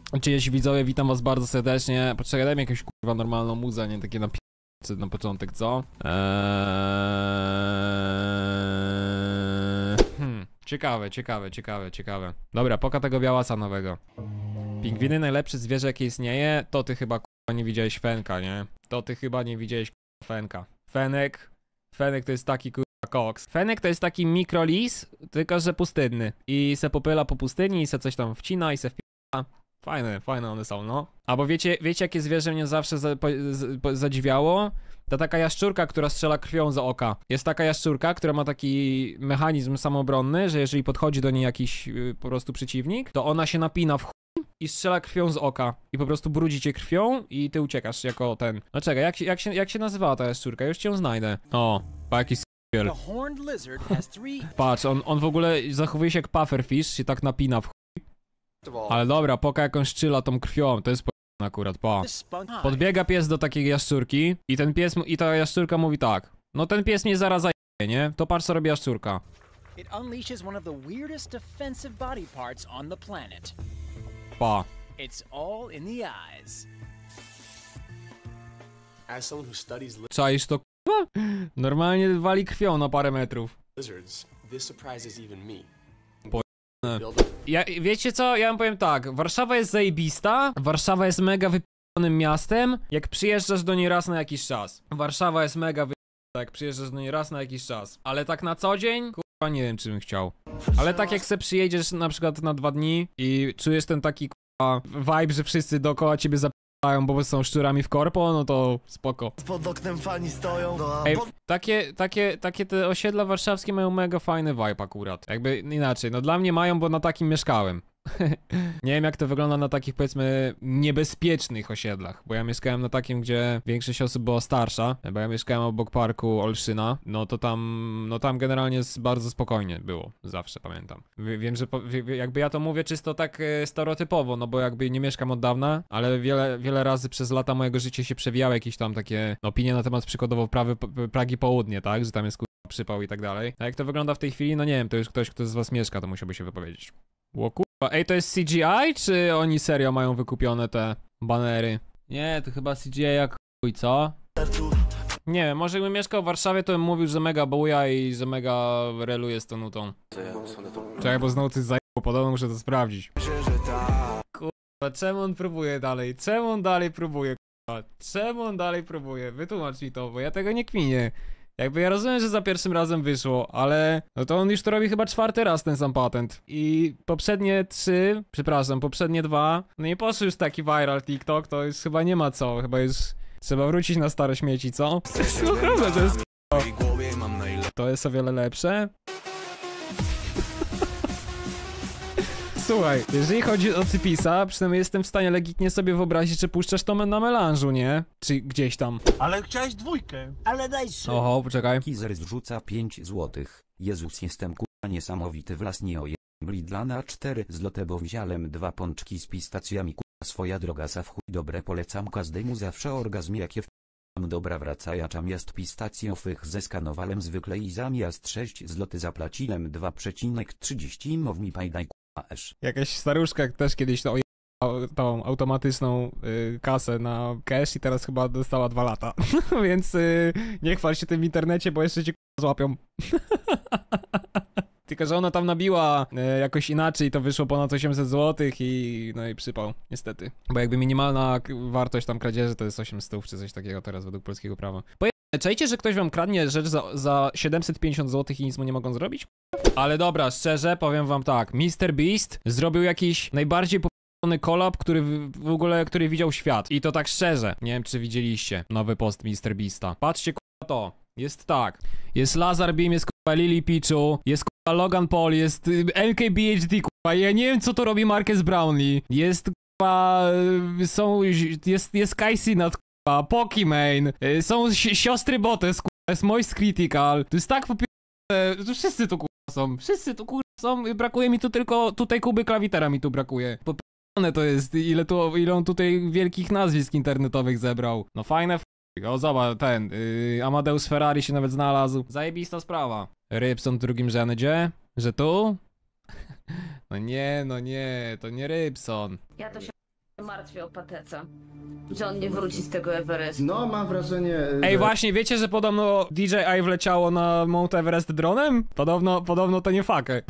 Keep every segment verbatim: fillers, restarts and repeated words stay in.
Cześć widzowie, witam was bardzo serdecznie. Poczekaj, daj mi jakąś kurwa normalną muzę, nie takie na p... na początek, co? Eee... Hmm, ciekawe, ciekawe, ciekawe, ciekawe. Dobra, poka tego białasa nowego. Pingwiny najlepsze zwierzę jakie istnieje, to ty chyba kurwa nie widziałeś Fenka, nie? To ty chyba nie widziałeś kurwa Fenka. Fenek, Fenek to jest taki kurwa koks. Fenek to jest taki mikrolis, tylko że pustynny. I se popyla po pustyni i se coś tam wcina i se wpina. Fajne, fajne one są, no. Albo wiecie, wiecie jakie zwierzę mnie zawsze za, po, z, po, zadziwiało? To taka jaszczurka, która strzela krwią z oka. Jest taka jaszczurka, która ma taki mechanizm samoobronny, że jeżeli podchodzi do niej jakiś yy, po prostu przeciwnik, to ona się napina w chuj i strzela krwią z oka. I po prostu brudzi cię krwią i ty uciekasz jako ten. No czekaj, jak, jak, się, jak się nazywała ta jaszczurka? Już cię znajdę. O, pa jakiś s***iel. Patrz, on, on w ogóle zachowuje się jak pufferfish, się tak napina w chuj. Ale dobra, poka jakąś szczyla tą krwią, to jest po... akurat, pa. Podbiega pies do takiej jaszczurki i ten pies, i ta jaszczurka mówi tak. No ten pies mnie zaraz zaje, nie? To patrz co robi jaszczurka. Pa. Czaisz to k***a? Normalnie wali krwią na parę metrów. Ja, wiecie co? Ja wam powiem tak, Warszawa jest zajebista, Warszawa jest mega wyp***onym miastem, jak przyjeżdżasz do niej raz na jakiś czas. Warszawa jest mega wyp***ona, jak przyjeżdżasz do niej raz na jakiś czas. Ale tak na co dzień? Kurwa nie wiem czy bym chciał. Ale tak jak se przyjedziesz na przykład na dwa dni i czujesz ten taki kurwa vibe, że wszyscy dookoła ciebie zapytają, bo są szczurami w korpo, no to spoko. Pod oknem fani stoją. No, Ej, takie, takie, takie te osiedla warszawskie mają mega fajny vibe akurat. Jakby inaczej, no dla mnie mają, bo na takim mieszkałem. Nie wiem jak to wygląda na takich powiedzmy niebezpiecznych osiedlach, bo ja mieszkałem na takim, gdzie większość osób była starsza, bo ja mieszkałem obok parku Olszyna, no to tam, no tam generalnie jest bardzo spokojnie było, zawsze pamiętam. Wiem, że po, jakby ja to mówię czysto tak stereotypowo, no bo jakby nie mieszkam od dawna, ale wiele, wiele razy przez lata mojego życia się przewijały jakieś tam takie opinie na temat przykładowo prawy, Pragi Południe, tak, że tam jest kurwa przypał i tak dalej. A jak to wygląda w tej chwili, no nie wiem, to już ktoś, kto z was mieszka, to musiałby się wypowiedzieć. Ło kurwa, ej, to jest C G I, czy oni serio mają wykupione te banery? Nie, to chyba C G I jak chuj, co? Nie wiem, może gdybym mieszkał w Warszawie, to bym mówił, że mega buja i że mega reluje z tą nutą. Czekaj, bo znowu coś zajęło, podobno muszę to sprawdzić. Kurwa, czemu on próbuje dalej? Czemu on dalej próbuje, kurwa? Czemu on dalej próbuje? Wytłumacz mi to, bo ja tego nie kminię. Jakby ja rozumiem, że za pierwszym razem wyszło, ale no to on już to robi chyba czwarty raz ten sam patent. I poprzednie trzy, przepraszam, poprzednie dwa, no i poszły już taki viral TikTok, to już chyba nie ma co, chyba już trzeba wrócić na stare śmieci, co? Naprawdę, to jest to jest o wiele lepsze. Słuchaj, jeżeli chodzi o Cypisa, przynajmniej jestem w stanie legitnie sobie wyobrazić, że puszczasz to na melanżu, nie? Czy gdzieś tam. Ale chciałeś dwójkę. Ale daj się. Oho, poczekaj. Kizer zrzuca pięć złotych. Jezus, jestem kurwa niesamowity, wlas nie oje. Blidla na cztery złote, bo wziąłem dwa pączki z pistacjami, kurwa swoja droga sa w chuj dobre, polecam każdemu zawsze orgazm jakie w... Dobra, wracajaczam jest pistacjowych, zeskanowałem zwykle i zamiast sześć złotych zapłaciłem dwa przecinek trzydzieści mow mi pajdaj. Jakaś staruszka też kiedyś to ojebała tą automatyczną y, kasę na cash i teraz chyba dostała dwa lata. Więc y, nie chwal się tym w internecie, bo jeszcze cię k***a złapią. Tylko że ona tam nabiła y, jakoś inaczej, to wyszło ponad osiemset złotych i no i przypał, niestety. Bo jakby minimalna wartość tam kradzieży to jest osiemset czy coś takiego teraz według polskiego prawa. Czajcie, że ktoś wam kradnie rzecz za, za siedemset pięćdziesiąt złotych i nic mu nie mogą zrobić? Ale dobra, szczerze powiem wam tak, mister Beast zrobił jakiś najbardziej popularny collab, który w, w ogóle, który widział świat. I to tak szczerze, nie wiem czy widzieliście nowy post mister Beasta. Patrzcie k***a to, jest tak, jest Lazar Beam, jest k***a Lily Pichu, jest k***a Logan Paul, jest y, L K B H D k***a, ja nie wiem co to robi Marques Brownlee, jest k***a, y, są, jest, jest Casey nad k***a, Pokimane, y, są si siostry Botes k***a, jest Moist Critical, to jest tak popierdolone, to wszyscy tu k***a są, wszyscy tu k***a są, brakuje mi tu tylko, tutaj Kuby Klawitera mi tu brakuje. Popierdolone to jest, ile tu, ile on tutaj wielkich nazwisk internetowych zebrał. No fajne f***. O zobacz, ten, yy, Amadeus Ferrari się nawet znalazł. Zajebista sprawa. Rybson w drugim rzędzie? Że tu? No nie, no nie, to nie Rybson. Ja to się... martwię o Patece. Że on nie wróci z tego Everestu. No, mam wrażenie... Ej, że... właśnie, wiecie, że podobno D J I wleciało na Mount Everest dronem? Podobno, podobno to nie fakę.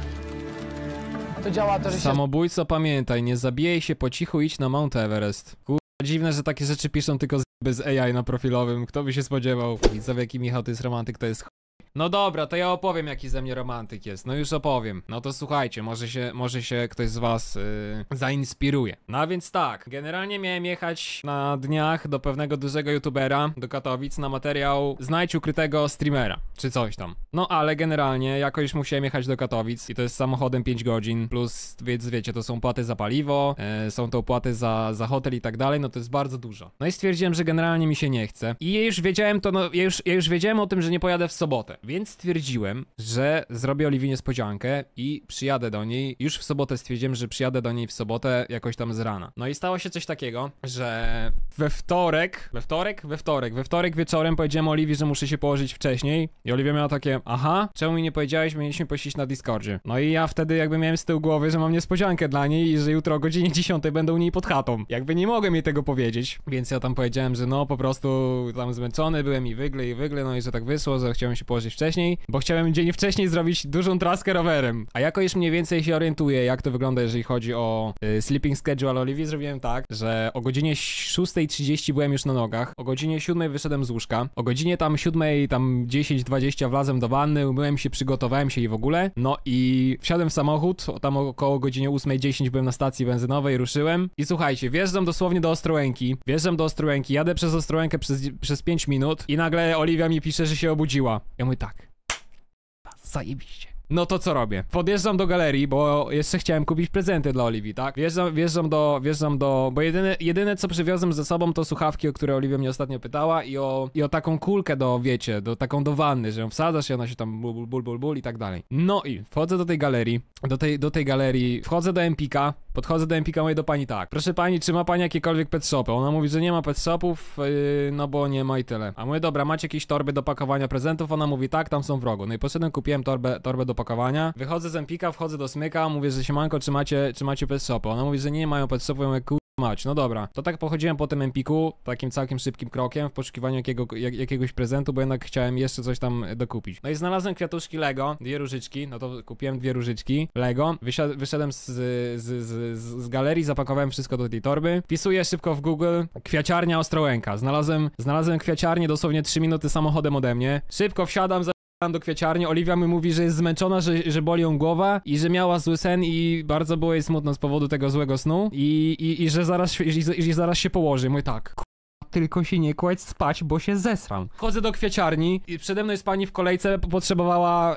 To działa to, że się... Samobójco, pamiętaj, nie zabijaj się po cichu, idź na Mount Everest. Kurwa, dziwne, że takie rzeczy piszą tylko z bez A I na profilowym. Kto by się spodziewał? Widzowie, jaki Michał to jest romantyk, to jest ch... No dobra, to ja opowiem, jaki ze mnie romantyk jest. No już opowiem. No to słuchajcie, może się, może się ktoś z was yy, zainspiruje. No a więc tak, generalnie miałem jechać na dniach do pewnego dużego youtubera, do Katowic, na materiał Znajdź ukrytego streamera, czy coś tam. No ale generalnie, jako już musiałem jechać do Katowic i to jest samochodem pięć godzin, plus, więc wiecie, to są płaty za paliwo, yy, są to opłaty za, za hotel i tak dalej, no to jest bardzo dużo. No i stwierdziłem, że generalnie mi się nie chce. I ja już wiedziałem to, no ja już, ja już wiedziałem o tym, że nie pojadę w sobotę. Więc stwierdziłem, że zrobię Oliwii niespodziankę i przyjadę do niej. Już w sobotę stwierdziłem, że przyjadę do niej w sobotę jakoś tam z rana. No i stało się coś takiego, że we wtorek, we wtorek, we wtorek, we wtorek wieczorem powiedziałem Oliwii, że muszę się położyć wcześniej. I Oliwia miała takie, aha, czemu mi nie powiedziałeś, mieliśmy posiedzieć na Discordzie. No i ja wtedy jakby miałem z tyłu głowy, że mam niespodziankę dla niej i że jutro o godzinie dziesiątej będę u niej pod chatą. Jakby nie mogłem jej tego powiedzieć, więc ja tam powiedziałem, że no po prostu tam zmęczony byłem i wygle i wygle, no i że tak wyszło, że chciałem się położyć wcześniej, bo chciałem dzień wcześniej zrobić dużą traskę rowerem. A jako już mniej więcej się orientuję, jak to wygląda, jeżeli chodzi o y, sleeping schedule Oliwii, zrobiłem tak, że o godzinie szóstej trzydzieści byłem już na nogach, o godzinie siódmej wyszedłem z łóżka, o godzinie tam siódmej, tam dziesięć dwadzieścia wlazłem do wanny, umyłem się, przygotowałem się i w ogóle, no i wsiadłem w samochód, tam około godzinie ósmej dziesięć byłem na stacji benzynowej, ruszyłem i słuchajcie, wjeżdżam dosłownie do Ostrołęki, wjeżdżam do Ostrołęki, jadę przez Ostrołękę przez, przez pięć minut i nagle Oliwia mi pisze, że się obudziła. Ja mówię tak. Zajebiście. No to co robię? Podjeżdżam do galerii, bo jeszcze chciałem kupić prezenty dla Oliwii, tak? Wjeżdżam, wjeżdżam do, wjeżdżam do, bo jedyne, jedyne co przywiozłem ze sobą to słuchawki, o które Oliwia mnie ostatnio pytała i o, i o taką kulkę do, wiecie, do taką do wanny, że ją wsadzasz i ona się tam ból, ból, ból, ból i tak dalej. No i wchodzę do tej galerii, do tej, do tej galerii, wchodzę do Empika, podchodzę do Empika, mówię do pani tak, proszę pani, czy ma pani jakiekolwiek pet shopy? Ona mówi, że nie ma pet shopów, yy, no bo nie ma i tyle. A mówię, dobra, macie jakieś torby do pakowania prezentów? Ona mówi, tak, tam są w rogu. No i poszedłem, kupiłem torbę, torbę do pakowania, wychodzę z Empika, wchodzę do Smyka, mówię, że siemanko, czy macie, czy macie pet shopy? Ona mówi, że nie mają pet shopy, ja mówię, kur... mać, no dobra, to tak pochodziłem po tym Empiku, takim całkiem szybkim krokiem, w poszukiwaniu jakiego, jak, jakiegoś prezentu, bo jednak chciałem jeszcze coś tam dokupić. No i znalazłem kwiatuszki Lego, dwie różyczki, no to kupiłem dwie różyczki Lego, Wysiad, wyszedłem z, z, z, z, z galerii, zapakowałem wszystko do tej torby, wpisuję szybko w Google, kwiaciarnia Ostrołęka, znalazłem, znalazłem kwiaciarnię dosłownie trzy minuty samochodem ode mnie, szybko wsiadam, za do kwiaciarni, Oliwia mi mówi, że jest zmęczona, że, że boli ją głowa i że miała zły sen i bardzo było jej smutno z powodu tego złego snu i, i, i że zaraz, i, i, i zaraz się położy. Mówię tak, tylko się nie kładź spać, bo się zesram. Wchodzę do kwiaciarni i przede mną jest pani w kolejce, potrzebowała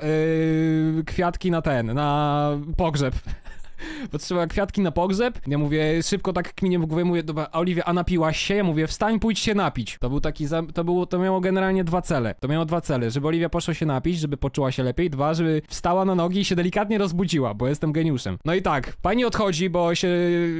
yy, kwiatki na ten, na pogrzeb. Potrzebowała kwiatki na pogrzeb. Ja mówię, szybko tak kminie w głowie, mówię, dobra, Oliwia, a napiłaś się? Ja mówię, wstań, pójdź się napić. To był taki, za, to było, to miało generalnie dwa cele. To miało dwa cele, żeby Oliwia poszła się napić, żeby poczuła się lepiej. Dwa, żeby wstała na nogi i się delikatnie rozbudziła, bo jestem geniuszem. No i tak, pani odchodzi, bo się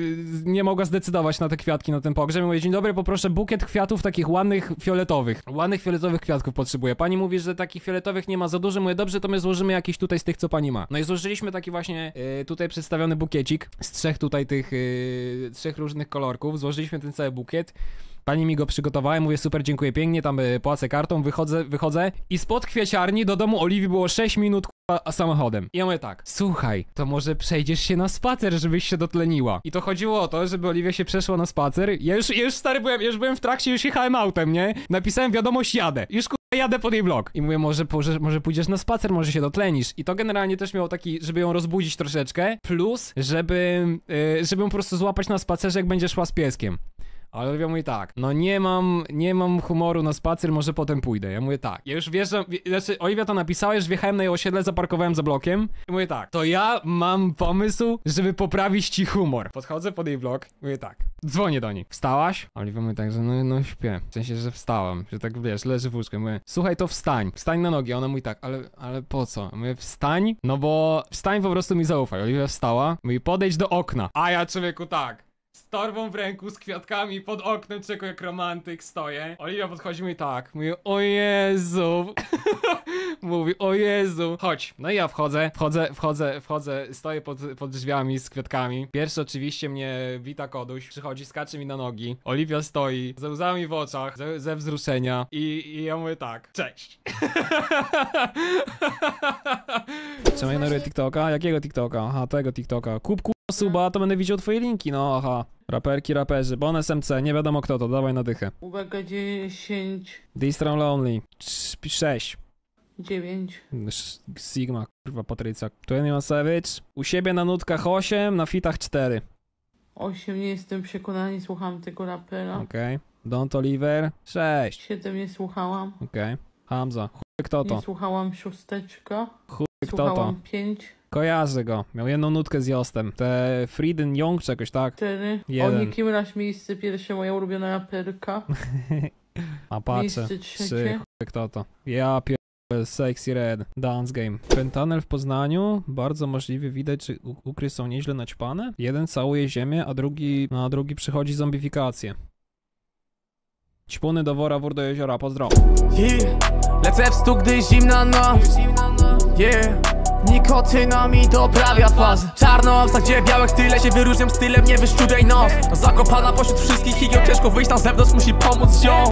nie mogła zdecydować na te kwiatki, na ten pogrzeb. Mówię, dzień dobry, poproszę bukiet kwiatów takich ładnych, fioletowych. Ładnych, fioletowych kwiatków potrzebuję. Pani mówi, że takich fioletowych nie ma za dużo. Mówię, dobrze, to my złożymy jakiś tutaj z tych, co pani ma. No i złożyliśmy taki właśnie yy, tutaj przedstawiony bukiecik z trzech tutaj tych, yy, trzech różnych kolorków. Złożyliśmy ten cały bukiet. Pani mi go przygotowała, mówię, super, dziękuję pięknie, tam y, płacę kartą, wychodzę, wychodzę i spod kwiaciarni do domu Oliwii było sześć minut k***a samochodem. I ja mówię tak, słuchaj, to może przejdziesz się na spacer, żebyś się dotleniła. I to chodziło o to, żeby Oliwia się przeszła na spacer. Ja już, ja już stary byłem, ja już byłem w trakcie, już jechałem autem, nie? Napisałem wiadomość, jadę. Już k***a jadę po jej blok. I mówię, może, może, może pójdziesz na spacer, może się dotlenisz. I to generalnie też miało taki, żeby ją rozbudzić troszeczkę, plus, żeby, yy, żeby ją po prostu złapać na spacerze, jak będzie szła z pieskiem. Ale Oliwia mówi tak, no nie mam, nie mam humoru na spacer, może potem pójdę. Ja mówię tak, ja już wjeżdżam, znaczy Oliwia to napisała, już wjechałem na jej osiedle, zaparkowałem za blokiem. I mówię tak, to ja mam pomysł, żeby poprawić ci humor. Podchodzę pod jej blok, mówię tak, dzwonię do niej. Wstałaś? Oliwia mówi tak, że no, no śpię, w sensie, że wstałam, że tak wiesz, leży w łóżku. Mówię, słuchaj, to wstań, wstań na nogi. A ona mówi tak, ale, ale po co? Ja mówię, wstań, no bo wstań, po prostu mi zaufaj. Oliwia wstała, mówi, podejdź do okna. A ja człowieku tak. z torbą w ręku, z kwiatkami pod oknem, czego jak romantyk stoję. Oliwia podchodzi mi tak, mówi, o Jezu. Mówi, o Jezu. Chodź. No i ja wchodzę, wchodzę, wchodzę, wchodzę, stoję pod, pod drzwiami z kwiatkami. Pierwszy oczywiście mnie wita Koduś, przychodzi, skacze mi na nogi. Oliwia stoi, ze łzami w oczach, ze, ze wzruszenia i, i ja mówię tak, cześć. Czemu ja narobię TikToka? Jakiego TikToka? Aha, tego TikToka. Kup ku... suba, to będę widział twoje linki, no aha. Raperki, raperzy, bon S M C, nie wiadomo kto to, dawaj na dychę. Uwaga, dziesięć, Distram Lonely, sześć. dziewięć. Sigma, kurwa Patrycja. dwadzieścia jeden Savage. U siebie na nutkach osiem, na fitach cztery. osiem, nie jestem przekonany, nie słucham tego rapera. Okej. Okay. Don't Oliver, sześć. siedem, nie słuchałam. Okej. Okay. Hamza, chuj kto to? Nie słuchałam szósteczka. Chuj kto Słuchałam to? pięć. Kojarzę go. Miał jedną nutkę z Jostem. Te Frieden Young czy jakoś tak? cztery. Jeden. O Nicki Minaj, miejsce pierwsze, moja ulubiona raperka. A patrzę. Miejsce trzecie. trzy. Chuj kto to? Ja pier... Sexy Red. Dance Game. Pentanel w Poznaniu. Bardzo możliwie widać, że ukry są nieźle naćpane. Jeden całuje ziemię, a drugi... No, a drugi przychodzi zombifikację. Ćpuny do wora, wór do jeziora. Pozdro. Yeah. Lecę w stół, gdy zimna noc. Yeah. Nikotyna mi doprawia fazę. Czarnowca, gdzie białych tyle się wyróżniam stylem, nie wyszczubiaj nos. No zakopana pośród wszystkich i ciężko wyjść na zewnątrz, musi pomóc ziom.